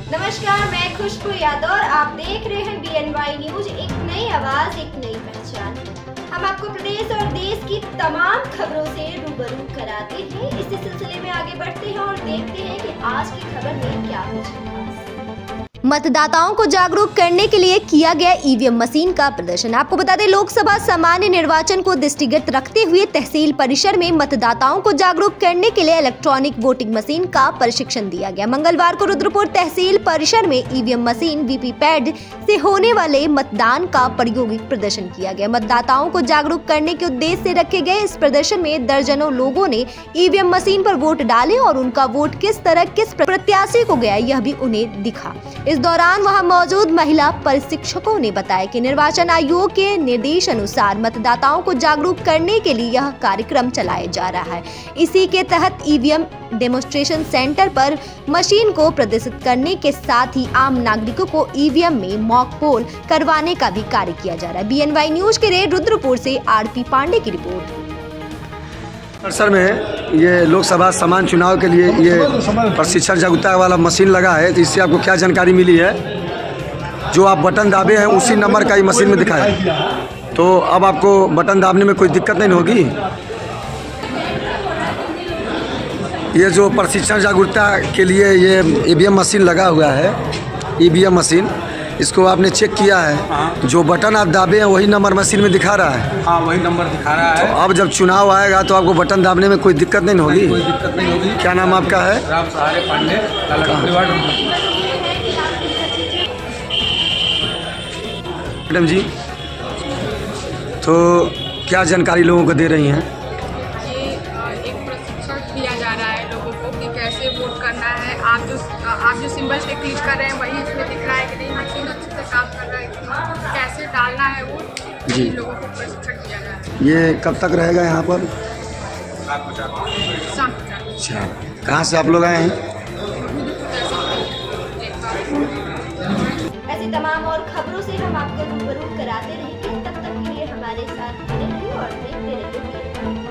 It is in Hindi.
नमस्कार, मैं खुशबू यादव और आप देख रहे हैं BNY न्यूज। एक नई आवाज, एक नई पहचान। हम आपको प्रदेश और देश की तमाम खबरों से रूबरू कराते हैं। इसी सिलसिले में आगे बढ़ते हैं और देखते हैं कि आज की खबर में क्या कुछ है। मतदाताओं को जागरूक करने के लिए किया गया ईवीएम मशीन का प्रदर्शन। आपको बता दें, लोकसभा सामान्य निर्वाचन को दृष्टिगत रखते हुए तहसील परिसर में मतदाताओं को जागरूक करने के लिए इलेक्ट्रॉनिक वोटिंग मशीन का प्रशिक्षण दिया गया। मंगलवार को रुद्रपुर तहसील परिसर में ईवीएम मशीन वीवीपैट से होने वाले मतदान का प्रायोगिक प्रदर्शन किया गया। मतदाताओं को जागरूक करने के उद्देश्य से रखे गए इस प्रदर्शन में दर्जनों लोगों ने ईवीएम मशीन पर वोट डाले और उनका वोट किस तरह किस प्रत्याशी को गया यह भी उन्हें दिखा। इस दौरान वहां मौजूद महिला प्रशिक्षकों ने बताया कि निर्वाचन आयोग के निर्देश अनुसार मतदाताओं को जागरूक करने के लिए यह कार्यक्रम चलाया जा रहा है। इसी के तहत ईवीएम डेमोन्स्ट्रेशन सेंटर पर मशीन को प्रदर्शित करने के साथ ही आम नागरिकों को ईवीएम में मॉक पोल करवाने का भी कार्य किया जा रहा है। BNY न्यूज के लिए रुद्रपुर से RP पांडे की रिपोर्ट। सर में ये लोकसभा सामान्य चुनाव के लिए ये प्रशिक्षण जागरूकता वाला मशीन लगा है, तो इससे आपको क्या जानकारी मिली है? जो आप बटन दाबे हैं उसी नंबर का ये मशीन में दिखा है, तो अब आपको बटन दाबने में कोई दिक्कत नहीं होगी। ये जो प्रशिक्षण जागरूकता के लिए ये ईवीएम मशीन लगा हुआ है, ईवीएम मशीन, इसको आपने चेक किया है? जो बटन आप दाबे हैं वही नंबर मशीन में दिखा रहा है। हाँ, वही नंबर दिखा रहा है। तो अब जब चुनाव आएगा तो आपको बटन दाबने में कोई दिक्कत नहीं होगी? कोई दिक्कत नहीं होगी। क्या नाम आपका है? राम सहारे पांडे, मैडम जी, तो क्या जानकारी लोगों को दे रही हैं? ये एक प्रशिक्षण दिया जा रहा है लोगों को कि कैसे वोट करना है। आप जो सिंबल पे क्लिक कर रहे हैं वही इसमें दिख रहा है कि नहीं, मशीन अच्छे से काम कर रहा है कि नहीं, कैसे डालना है वोट, जी लोगों को प्रशिक्षण दिया जा रहा है। ये कब तक रहेगा यहाँ पर? शाम। अच्छा, कहाँ से आप लोग आए हैं? ऐसी तमाम और खबरों से हम आपको रूबरू कराते रहेंगे। तब तक के लिए हमारे साथ बने रहिए और देखते रहिए।